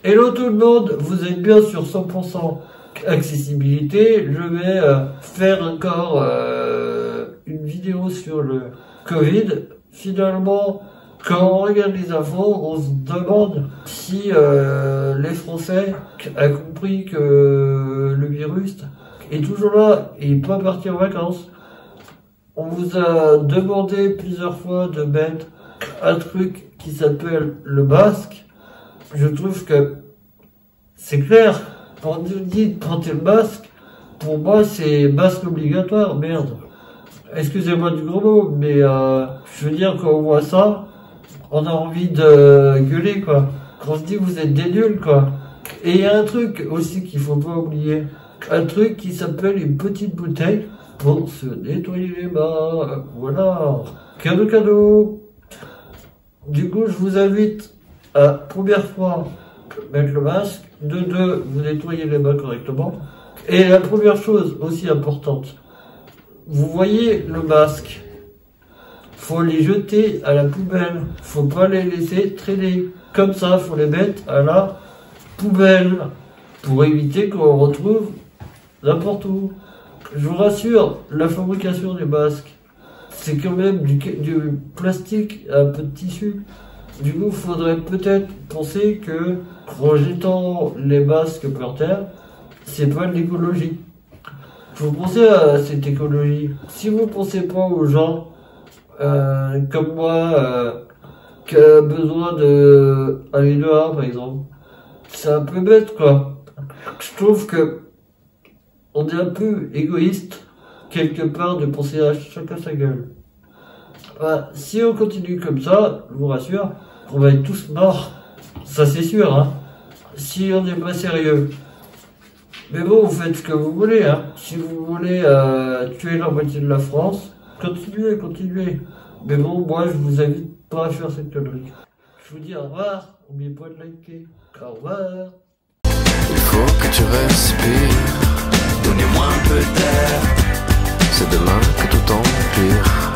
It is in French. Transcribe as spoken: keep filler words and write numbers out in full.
Hello tout le monde, vous êtes bien sur cent pour cent accessibilité. Je vais euh, faire encore euh, une vidéo sur le Covid. Finalement, quand on regarde les infos, on se demande si euh, les Français ont compris que le virus est toujours là et pas parti en vacances. On vous a demandé plusieurs fois de mettre un truc qui s'appelle le masque. Je trouve que c'est clair. Quand on dit de porter le masque, pour moi c'est masque obligatoire, merde. Excusez-moi du gros mot, mais euh, je veux dire, quand on voit ça, on a envie de gueuler, quoi. Quand on se dit vous êtes des nuls, quoi. Et il y a un truc aussi qu'il faut pas oublier. Un truc qui s'appelle une petite bouteille pour se nettoyer les mains. Voilà. Cadeau, cadeau. Du coup, je vous invite à, première fois, mettre le masque. De deux, vous nettoyez les mains correctement. Et la première chose aussi importante, vous voyez le masque, faut les jeter à la poubelle. Faut pas les laisser traîner. Comme ça, faut les mettre à la poubelle pour éviter qu'on retrouve n'importe où. Je vous rassure, la fabrication des masques, c'est quand même du, du plastique, un peu de tissu. Du coup, il faudrait peut-être penser que, en jetant les masques par terre, c'est pas de l'écologie. Faut penser à cette écologie. Si vous pensez pas aux gens, euh, comme moi, euh, qui a besoin de aller dehors, par exemple, c'est un peu bête, quoi. Je trouve que on est un peu égoïste, quelque part, de penser à chacun sa gueule. Bah, si on continue comme ça, je vous rassure, on va être tous morts. Ça c'est sûr, hein. Si on n'est pas sérieux. Mais bon, vous faites ce que vous voulez, hein. Si vous voulez euh, tuer la moitié de la France, continuez, continuez. Mais bon, moi, je vous invite pas à faire cette connerie. Je vous dis au revoir, n'oubliez pas de liker. Au revoir. Il faut que tu respires. Donnez-moi un peu d'air. C'est demain que tout empire.